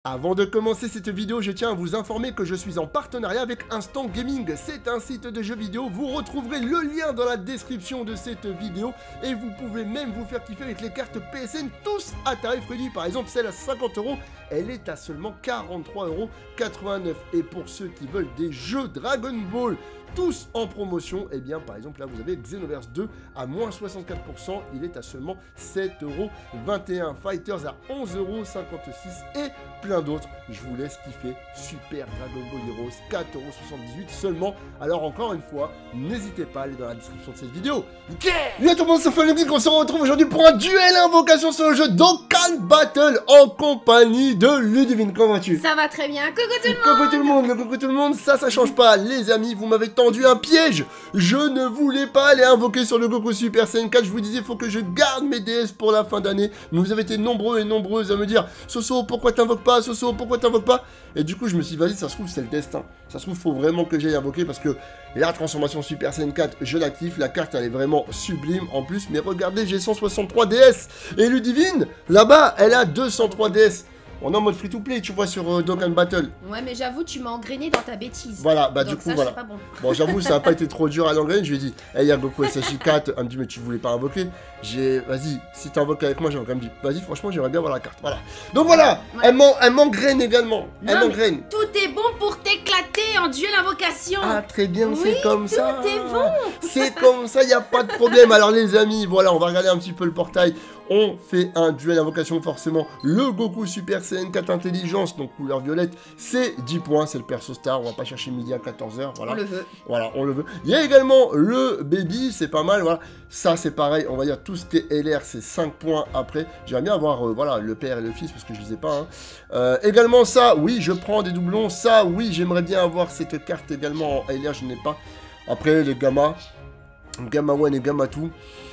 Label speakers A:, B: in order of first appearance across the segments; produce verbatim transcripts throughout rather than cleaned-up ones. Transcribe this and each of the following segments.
A: Avant de commencer cette vidéo, je tiens à vous informer que je suis en partenariat avec Instant Gaming. C'est un site de jeux vidéo, vous retrouverez le lien dans la description de cette vidéo et vous pouvez même vous faire kiffer avec les cartes P S N, tous à tarif réduit. Par exemple, celle à cinquante euros, elle est à seulement quarante-trois euros quatre-vingt-neuf. Et pour ceux qui veulent des jeux Dragon Ball, tous en promotion, et eh bien par exemple là vous avez Xenoverse deux à moins soixante-quatre pour cent, il est à seulement sept euros vingt et un, Fighters à onze euros cinquante-six et plein d'autres. Je vous laisse kiffer Super Dragon Ball Heroes, quatre euros soixante-dix-huit seulement. Alors encore une fois, n'hésitez pas à aller dans la description de cette vidéo. Yeah, yeah tout le monde, c'est Fun, on se retrouve aujourd'hui pour un duel invocation sur le jeu Dokkan Battle en compagnie de Ludivine. Comment vas-tu?
B: Ça va très bien, coucou tout le monde.
A: Coucou tout le monde, coucou tout le monde, ça ça change pas les amis, vous m'avez tendu un piège. Je ne voulais pas aller invoquer sur le Goku Super Saiyan quatre, je vous disais faut que je garde mes D S pour la fin d'année. Vous avez été nombreux et nombreuses à me dire Soso pourquoi t'invoques pas, Soso pourquoi t'invoques pas. Et du coup je me suis dit vas-y, ça se trouve c'est le destin. Ça se trouve faut vraiment que j'aille invoquer parce que la transformation Super Saiyan quatre je la kiffe, la carte elle est vraiment sublime en plus. Mais regardez, j'ai cent soixante-trois D S et Ludivine là-bas elle a deux cent trois D S. On est en mode free to play, tu vois, sur euh, Dokkan Battle.
B: Ouais, mais j'avoue, tu m'as engrainé dans ta bêtise.
A: Voilà, bah
B: donc
A: du coup,
B: ça,
A: voilà.
B: Pas bon,
A: bon j'avoue, ça n'a pas été trop dur à l'engrainer. Je lui ai dit, hey, y'a Goku S S J quatre. Elle me dit, mais tu voulais pas invoquer. J'ai, vas-y, si t'invoques avec moi, j'ai quand même dit, vas-y, franchement, j'aimerais bien voir la carte. Voilà. Donc voilà, ouais. elle m'engraine également. Elle m'engraine.
B: Tout est bon pour t'éclater en duel invocation.
A: Ah, très bien,
B: oui,
A: c'est comme
B: tout
A: ça.
B: Tout est bon.
A: C'est comme ça, y a pas de problème. Alors, les amis, voilà, on va regarder un petit peu le portail. On fait un duel invocation forcément. Le Goku Super Saiyan quatre Intelligence, donc couleur violette, c'est dix points, c'est le perso star. On va pas chercher midi à quatorze heures. Voilà.
B: On le veut.
A: Voilà, on le veut. Il y a également le Baby, c'est pas mal. Voilà, ça c'est pareil. On va dire tout ce qui est L R, c'est cinq points après. J'aimerais bien avoir euh, voilà, le père et le fils parce que je les ai pas. Hein. Euh, également ça, oui, je prends des doublons. Ça, oui, j'aimerais bien avoir cette carte également en L R, je n'ai pas. Après, les Gamma, Gamma one et Gamma two.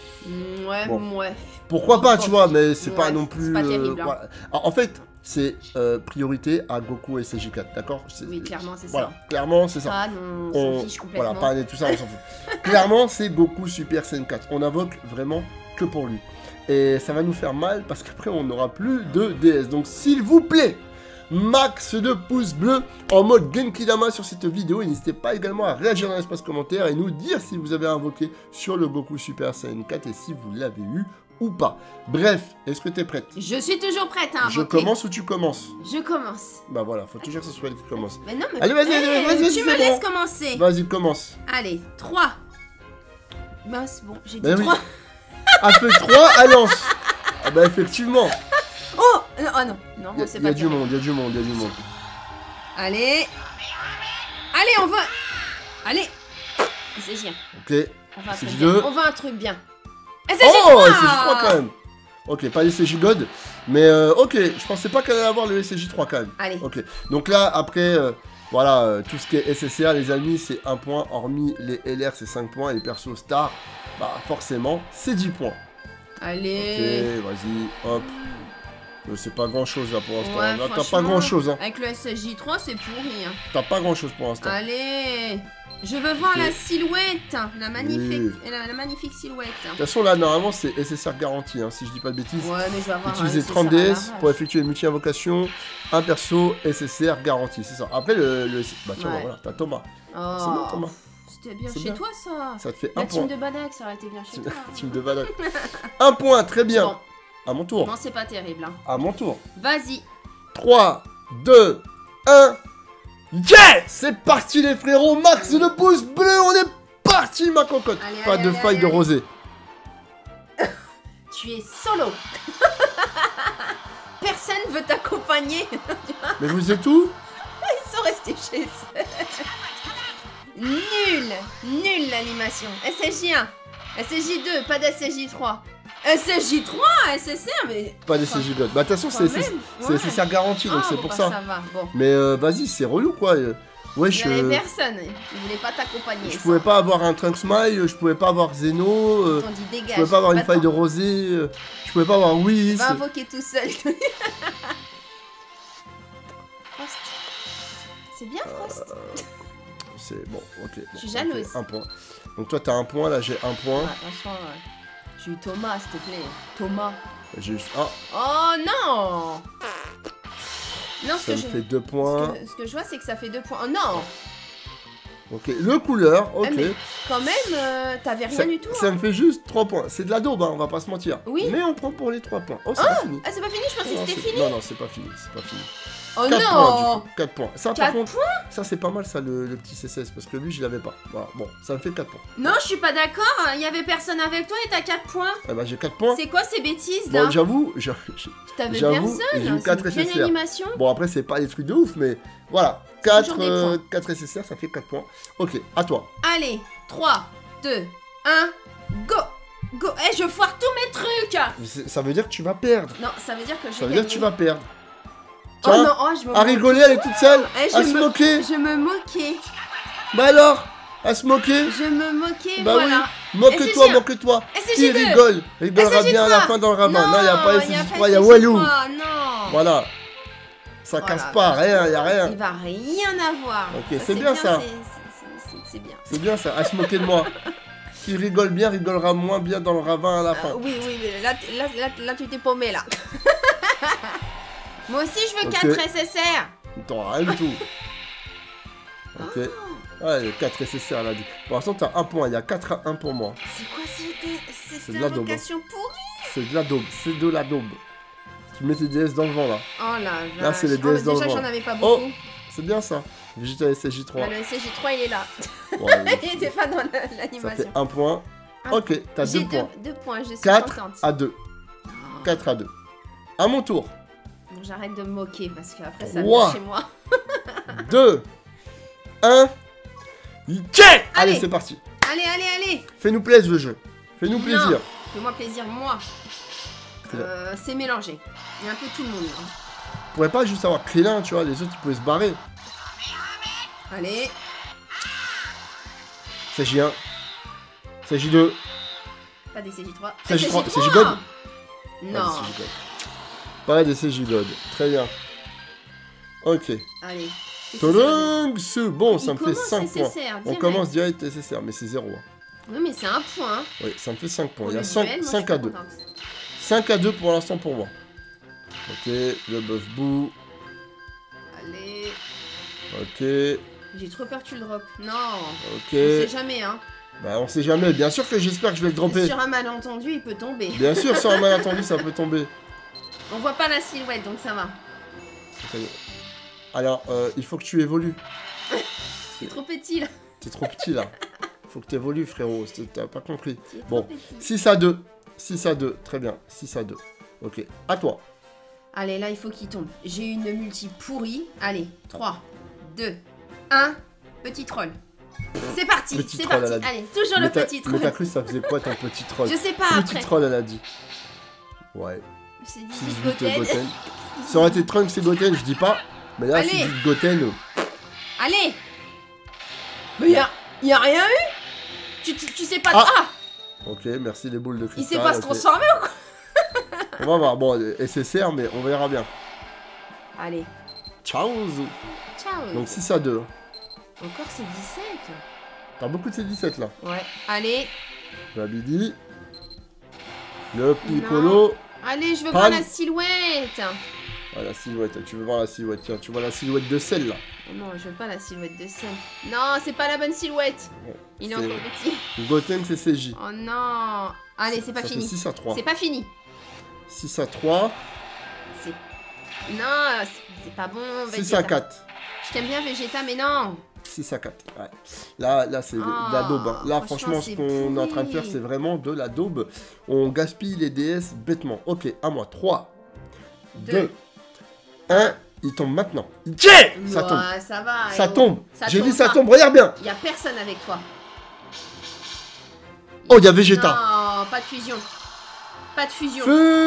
B: Mmh, ouais, bon. ouais.
A: Pourquoi pas, tu vois, mais c'est
B: ouais,
A: pas non plus...
B: pas terrible,
A: euh,
B: hein.
A: voilà. En fait, c'est euh, priorité à Goku et S S J quatre, d'accord?
B: Oui, clairement, c'est
A: voilà,
B: ça.
A: Clairement, c'est ça.
B: Ah non, on s'en fiche complètement.
A: Voilà, pas tout ça, on s'en fout. Clairement, c'est Goku Super Saiyan quatre. On invoque vraiment que pour lui. Et ça va nous faire mal parce qu'après, on n'aura plus de D S. Donc, s'il vous plaît, max de pouces bleus en mode Genkidama sur cette vidéo. Et n'hésitez pas également à réagir dans l'espace commentaire et nous dire si vous avez invoqué sur le Goku Super Saiyan quatre et si vous l'avez eu ou pas. Bref, est-ce que t'es prête?
B: Je suis toujours prête à invoquer.
A: Je commence ou tu commences?
B: Je commence.
A: Bah voilà, faut toujours que ce soit elle qui commence.
B: Mais non, mais...
A: Allez, vas-y,
B: hey,
A: vas-y, vas-y.
B: Tu me laisses bon. commencer.
A: Vas-y, commence.
B: Allez, trois. Bah, c'est bon, j'ai dit
A: bah
B: trois.
A: Oui. A fait trois, elle lance. Ah bah effectivement.
B: Oh, non, oh non, non, moi c'est pas
A: Il y a du monde, il y a du monde, il y a du monde.
B: Allez. Allez, on va... Allez. C'est bien.
A: Ok.
B: On va un truc
A: deux.
B: bien. On va un truc bien. S S J trois.
A: Oh, S S J trois quand même. Ok, pas S S J God. Mais euh, ok, je pensais pas qu'elle allait avoir le S S J trois quand même.
B: Allez.
A: Ok, donc là, après, euh, voilà, euh, tout ce qui est S S R, les amis, c'est un point. Hormis les L R, c'est cinq points. Et les persos stars, bah forcément, c'est dix points.
B: Allez.
A: Ok, vas-y, hop. C'est pas grand chose là pour l'instant.
B: Ouais,
A: t'as pas grand chose. Hein.
B: Avec le S S J trois, c'est pourri. Hein.
A: T'as pas grand chose pour l'instant.
B: Allez. Je veux voir okay. la silhouette. La magnifique,
A: oui.
B: la, la magnifique silhouette.
A: De toute façon, là, normalement, c'est S S R garanti, hein, si je dis pas de bêtises.
B: Ouais, mais je vais avoir
A: Utiliser trente D S pour effectuer une multi-invocation. Un perso S S R garanti, c'est ça. Après, le. le... Bah, tiens, ouais. bah, voilà, t'as Thomas.
B: Oh.
A: C'est bon, Thomas.
B: C'était bien chez
A: bien.
B: toi, ça.
A: Ça te fait
B: la
A: un point.
B: La team de Badak, ça aurait été bien chez toi.
A: Team de Badak. Un point, très bien. Bon. À mon tour.
B: Non, c'est pas terrible. Hein.
A: À mon tour.
B: Vas-y.
A: trois, deux, un. Yeah! C'est parti, les frérots. Max de pouces bleus. On est parti, ma cocotte.
B: Allez,
A: pas
B: allez,
A: de
B: allez,
A: faille
B: allez,
A: de rosée.
B: Tu es solo. Personne veut t'accompagner.
A: Mais vous êtes où?
B: Ils sont restés chez eux. Nul. Nul l'animation. S S J un. S S J deux. Pas d'S S J trois. S S J trois, S S R, mais...
A: Pas d'S S J God. Bah, de toute façon, c'est ouais. S S R garanti, donc ah, c'est
B: bon,
A: pour
B: bah,
A: ça.
B: ça va, bon.
A: Mais euh, vas-y, c'est relou, quoi. Ouais,
B: je... Il n'y avait personne. Ils voulaient pas t'accompagner.
A: Je pouvais pas avoir un Trunks Smile, je pouvais pas avoir Zeno. Euh,
B: dit, dégage,
A: je pouvais pas avoir une faille de rosée. Euh, je pouvais pas avoir Whis.
B: Va invoquer tout seul. Frost. C'est bien, Frost. Euh,
A: c'est bon, ok. Bon,
B: je suis jalouse.
A: Un point. Donc toi, t'as un point, là, j'ai un point.
B: Ouais, franchement, ouais. J'ai eu Thomas, s'il te plaît. Thomas.
A: J'ai juste un.
B: Oh non! Non, ce
A: Ça
B: que
A: me
B: je...
A: fait deux
B: Ce
A: points.
B: que, ce que je vois, c'est que ça fait deux points. Oh non!
A: Ok, le couleur, ok.
B: Ah, mais quand même, euh, t'avais rien
A: ça,
B: du tout.
A: ça
B: hein.
A: me fait juste trois points. C'est de la daube, hein, on va pas se mentir.
B: Oui.
A: Mais on prend pour les trois points. Oh, c'est pas fini.
B: Ah, c'est pas fini? Je pensais
A: Non,
B: que c'était
A: c'est-
B: fini.
A: Non, non, c'est pas fini, c'est pas fini.
B: Oh
A: quatre
B: non!
A: points, du coup. quatre points. Ça, par
B: quatre
A: contre,
B: points?
A: ça, c'est pas mal, ça, le, le petit C S S, parce que lui, je l'avais pas. Voilà, bon, ça me fait quatre points.
B: Non, je suis pas d'accord. Il y avait personne avec toi et t'as quatre points.
A: Eh ben, j'ai quatre points.
B: C'est quoi ces bêtises là?
A: Bon, j'avoue, j'ai-
B: T'avais
A: j'avoue,
B: personne.
A: j'ai eu
B: C'est
A: quatre
B: une vieille
A: S S R.
B: animation.
A: Bon, après, c'est pas des trucs de ouf, mais voilà. quatre,
B: toujours des
A: euh,
B: points.
A: quatre S S R, ça fait quatre points. Ok, à toi.
B: Allez, trois, deux, un, go! Go! Eh, je foire tous mes trucs!
A: C'est- Ça veut dire que tu vas perdre.
B: Non, ça veut dire que je
A: Ça veut
B: vais
A: dire que tu vas
B: gagner.
A: perdre.
B: Oh
A: Tiens,
B: non, oh, je me
A: à
B: moque.
A: rigoler, elle est toute seule.
B: Eh, je
A: à se
B: me-
A: moquer.
B: Je me moquais.
A: Bah alors, à se moquer.
B: Je me moquais,
A: Bah
B: voilà.
A: oui, moque-toi,
B: S S J un.
A: moque-toi.
B: S S
A: Qui
B: J deux.
A: rigole Rigolera
B: S S J
A: bien à la
B: trois.
A: fin dans le ravin.
B: Non,
A: Non, y a pas
B: y a
A: S S J
B: pas
A: trois, y a
B: S S J
A: Walou.
B: trois, non.
A: Voilà. Ça
B: Oh
A: casse
B: là
A: pas,
B: là.
A: rien, y a rien.
B: Il va rien avoir.
A: Ok, c'est bien, ça.
B: c'est- c'est- c'est- C'est bien.
A: C'est bien ça, à se moquer de moi. Qui rigole bien, rigolera moins bien dans le ravin à la fin.
B: Ah, oui, oui, mais là, t- là, là, là, tu t'es paumé, là. Moi aussi, je veux
A: Ok.
B: quatre S S R.
A: T'auras rien du tout. Ok. Ouais, le quatre S S R, elle a dit. Pour l'instant, t'as un point, il y a quatre à un pour moi.
B: C'est quoi cette,
A: C'est
B: cette
A: de la daube,
B: invocation pourrie?
A: C'est de la daube, c'est de la daube. Tu mets tes D S dans le vent là.
B: Oh la vache.
A: Là, c'est les
B: Oh,
A: D S
B: mais
A: dans le
B: déjà,
A: vent.
B: j'en avais pas
A: Oh.
B: beaucoup.
A: C'est bien ça. Végétal S S J trois.
B: Ah, le S S J trois, il est là.
A: Ouais,
B: Il était pas dans la-
A: ça fait
B: l'animation.
A: un point.
B: Un
A: Ok, t'as
B: J'ai
A: deux points.
B: deux points, je suis
A: quatre
B: contente.
A: à deux.
B: Oh.
A: quatre à deux. À mon tour.
B: Bon, j'arrête de me moquer parce qu'après ça
A: Trois.
B: vient chez moi.
A: deux, un. Yeah Allez,
B: Allez.
A: c'est parti.
B: Allez, allez, allez.
A: Fais-nous plaisir le jeu. Fais-nous
B: Non.
A: plaisir.
B: Fais-moi plaisir, moi.
A: C'est là.
B: Euh, c'est mélangé. Il y a un peu tout le monde. hein.
A: On pourrait pas juste avoir Krillin, tu vois, les autres ils pouvaient se barrer.
B: Allez.
A: S S J un. S S J deux.
B: Pas des C J trois.
A: S S J trois.
B: S
A: S S J God.
B: Non.
A: Pas des S S J God. Pas des S S J God. Très bien. Ok.
B: Allez.
A: Tadang, c'est bon, ça me
B: Il
A: fait
B: commence
A: cinq
B: S
A: points.
B: S R,
A: On
B: direct.
A: commence direct S S R, mais c'est zéro. hein.
B: Oui, mais c'est un point. hein.
A: Oui, ça me fait cinq points.
B: Pour
A: Il y a
B: le
A: cinq,
B: duel, moi,
A: cinq
B: je suis
A: à deux.
B: contente.
A: cinq à deux pour l'instant pour moi. Ok, le bœuf bout.
B: Allez.
A: Ok,
B: J'ai trop peur que tu le droppes. Non.
A: ok.
B: On sait jamais, hein.
A: Bah, on sait jamais. Bien sûr que j'espère que je vais le dropper.
B: Sur un malentendu, il peut tomber.
A: Bien sûr, sur un malentendu, ça peut tomber.
B: On voit pas la silhouette, donc ça va.
A: Alors, euh, il faut que tu évolues.
B: C'est trop petit, là.
A: T'es trop petit là. Faut que tu évolues, frérot. C'est- T'as pas compris.
B: C'est trop
A: Bon,
B: petit.
A: six à deux. six à deux. Très bien. six à deux. Ok. À toi.
B: Allez, là, il faut qu'il tombe. J'ai une multi pourrie. Allez, trois, deux, un. Petit troll. C'est parti,
A: Petit
B: c'est
A: troll,
B: parti.
A: elle a dit.
B: Allez, toujours le
A: Mais t'as-
B: petit
A: Mais
B: troll.
A: t'as cru que ça faisait quoi ton petit troll?
B: Je sais pas
A: Petit
B: après.
A: troll, elle a dit. Ouais.
B: C'est
A: six
B: dix-huit
A: huit
B: Goten.
A: Goten. Ça aurait été Trunks et Goten, je dis pas. Mais là,
B: Allez.
A: six huit Goten. euh,
B: Allez. Mais y'a, y a rien eu. Tu, tu, tu sais pas.
A: Ah.
B: Ah,
A: Ok, merci les boules de
B: il
A: cristal.
B: sait pas se
A: ok.
B: transformer ou quoi?
A: On va voir. Bon, S S R, mais on verra bien.
B: Allez.
A: Ciao.
B: Ciao.
A: Donc six à deux.
B: Encore c'est dix-sept.
A: T'as beaucoup de C dix-sept là.
B: Ouais. Allez.
A: Babidi. Le Piccolo.
B: Allez, je veux
A: Pan.
B: voir la silhouette.
A: Ah, la silhouette, tu veux voir la silhouette. Tiens, tu vois la silhouette de celle là.
B: Oh non, je veux pas la silhouette de scène. Non, c'est pas la bonne silhouette. Il est
A: C'est-
B: encore petit.
A: Goten C C J.
B: Oh non. Allez, c'est pas
A: Ça
B: fini.
A: fait six à trois.
B: C'est pas fini.
A: six à trois.
B: C'est... Non, c'est- c'est pas bon.
A: six à
B: Vegeta.
A: quatre.
B: Je t'aime bien, Vegeta, mais non.
A: six à quatre. Ouais. Là, là c'est de la
B: Ah,
A: daube. hein. Là,
B: franchement,
A: franchement, ce
B: c'est
A: qu'on est en train de faire,
B: pourri.
A: c'est vraiment de la daube. On gaspille les D S bêtement. Ok, à moi. trois,
B: Deux.
A: deux, un. Il tombe maintenant. Yeah Ça tombe.
B: Ouais, ça va.
A: Ça
B: eh oh.
A: tombe.
B: Ça
A: J'ai
B: tombe
A: dit ça
B: pas.
A: tombe. Regarde bien.
B: Y a personne avec toi.
A: Oh, il y a Vegeta.
B: Non, pas de fusion. Pas de fusion.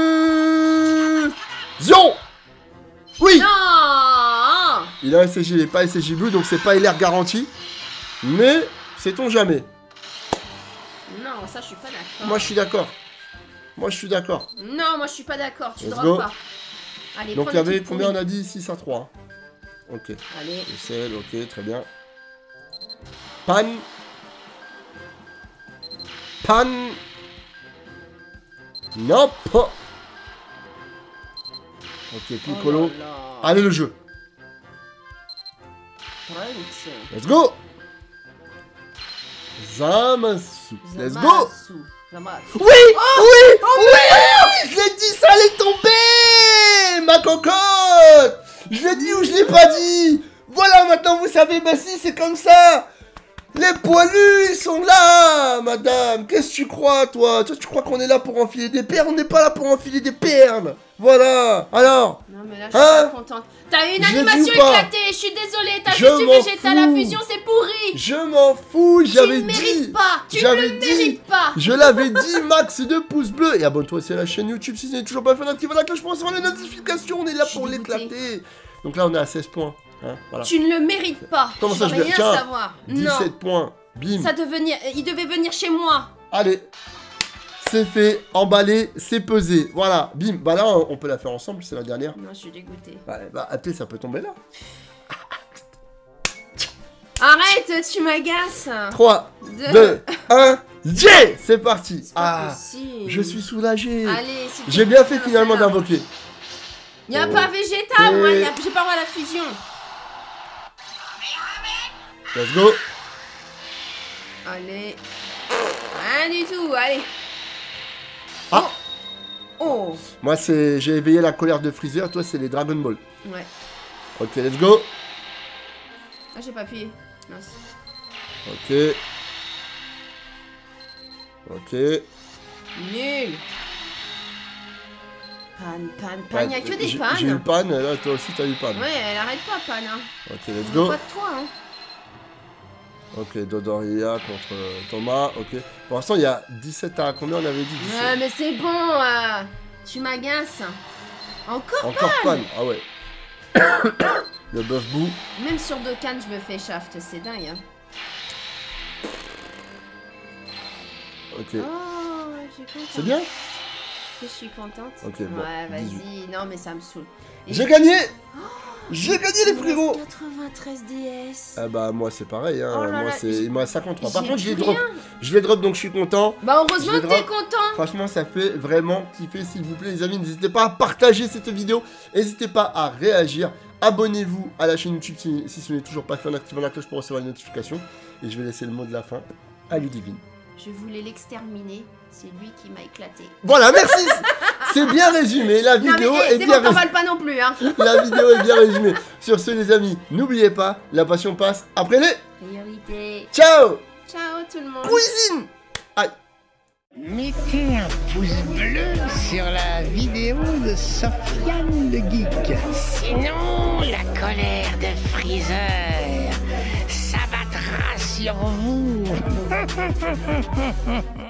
A: Fusion. Oui.
B: Non.
A: Il a S S J, il n'est pas S S J bleu, donc c'est pas L R garanti. Mais, sait-on jamais.
B: Non, ça, je suis pas d'accord.
A: Moi, je suis d'accord. Moi, je suis d'accord.
B: Non, moi, je suis pas d'accord. Tu
A: Let's
B: drops
A: go.
B: pas. Allez,
A: Donc,
B: prends
A: il y
B: une
A: avait
B: petite
A: combien on
B: pourrie.
A: a dit six à trois. Ok.
B: Allez.
A: Le sel, ok, très bien. Pan. Pan. Non, pas. Ok, Piccolo.
B: Oh là là.
A: Allez, le jeu. Let's go. Zamasu. Let's go.
B: Zamasu. Zamasu.
A: Oui, oh oui, oh oui, je l'ai dit, ça allait tomber, ma cocotte. Je l'ai dit ou je l'ai pas dit. Voilà, maintenant vous savez, bah si, c'est comme ça. Les poilus, ils sont là, madame. Qu'est-ce que tu crois, toi? Toi, tu crois qu'on est là pour enfiler des perles? On n'est pas là pour enfiler des perles. Voilà. Alors.
B: Non, mais là, je suis
A: hein?
B: pas contente. T'as eu une
A: Je
B: animation
A: dis pas.
B: éclatée. Je suis désolée. T'as
A: Je
B: juste du
A: m'en
B: végétal
A: fous.
B: à fusion. C'est pourri.
A: Je m'en fous,
B: Tu
A: j'avais
B: ne
A: dit.
B: mérites pas. Tu ne
A: J'avais
B: le
A: dit.
B: mérites pas.
A: Je l'avais dit, max de pouces bleus. Et abonne-toi aussi à la chaîne YouTube si ce n'est toujours pas fait. Active la cloche pour recevoir les notifications. On est là
B: Je suis
A: pour
B: dégoûtée.
A: l'éclater. Donc là, on est à seize points. Hein, voilà.
B: Tu ne le mérites pas.
A: Comment
B: je
A: ça,
B: veux
A: je vais-
B: rien
A: Tiens,
B: savoir. Non.
A: dix-sept points. Bim.
B: Ça devenir... Il devait venir chez moi.
A: Allez. C'est fait, emballé, c'est pesé. Voilà, bim. Bah là, on peut la faire ensemble, c'est la dernière.
B: Non, je suis dégoûtée.
A: Bah, bah peut-être ça peut tomber là.
B: Arrête, tu m'agaces.
A: trois,
B: Deux.
A: deux, un, yeah. C'est parti.
B: C'est pas
A: Ah,
B: possible.
A: je suis soulagé.
B: Allez, s'il te
A: J'ai
B: plaît,
A: bien fait
B: non,
A: finalement
B: celle-là.
A: d'invoquer.
B: Y a
A: Oh.
B: pas végétal, moi.
A: Et-
B: y a- J'ai pas droit à la fusion.
A: Let's go.
B: Allez. Rien du tout, allez.
A: Ah.
B: Oh.
A: Moi, c'est j'ai éveillé la colère de Freezer. Toi, c'est les Dragon Ball.
B: Ouais.
A: Ok, let's go.
B: Ah, j'ai pas appuyé. Mince.
A: Ok. Ok.
B: Nul. Panne, panne, panne. Y'a que des
A: J'ai-
B: pannes.
A: J'ai eu panne. Là, toi aussi, t'as eu panne.
B: Ouais, elle arrête pas, panne. Hein.
A: Ok, let's
B: On
A: go.
B: veut pas de toi, hein.
A: Ok, Dodoria contre euh, Thomas, ok. Pour l'instant, il y a dix-sept à combien on avait dit dix-sept.
B: Ouais, mais c'est bon. euh, Tu m'agaces. Encore
A: Encore panne, ah ouais. Le bœuf bout.
B: Même sur deux cannes, je me fais shaft. C'est dingue, hein.
A: Ok.
B: Oh, je suis contente.
A: C'est bien.
B: Je suis contente.
A: Ok, bon,
B: Ouais,
A: dix-huit.
B: vas-y. Non, mais ça me saoule. Et-
A: J'ai gagné. J'ai gagné les
B: Il me
A: frérots.
B: reste quatre-vingt-treize D S.
A: Ah bah moi c'est pareil, hein.
B: Oh là
A: moi
B: là,
A: c'est
B: j'ai-
A: il me reste cinquante-trois. Par
B: j'ai
A: contre je les
B: plus
A: drop.
B: rien.
A: Je les drop donc je suis content.
B: Bah heureusement
A: Je
B: que
A: vais
B: t'es
A: drop.
B: content.
A: Franchement ça fait vraiment kiffer s'il vous plaît les amis. N'hésitez pas à partager cette vidéo. N'hésitez pas à réagir. Abonnez-vous à la chaîne YouTube si, si ce n'est toujours pas fait en activant la cloche pour recevoir les notifications. Et je vais laisser le mot de la fin à Ludivine.
B: Je voulais l'exterminer. C'est lui qui m'a éclaté.
A: Voilà, merci. C'est bien résumé. La
B: Non
A: vidéo
B: mais hey,
A: est
B: c'est
A: bien
B: bon, t'en
A: résumée.
B: parles pas non plus, hein.
A: La vidéo est bien résumée. Sur ce les amis, n'oubliez pas, la passion passe après les.
B: Priorité.
A: Ciao.
B: Ciao tout le monde.
A: Cuisine. Aïe.
C: Mettez un pouce bleu sur la vidéo de Sofiane le Geek. Sinon, la colère de Freezer s'abattra sur vous.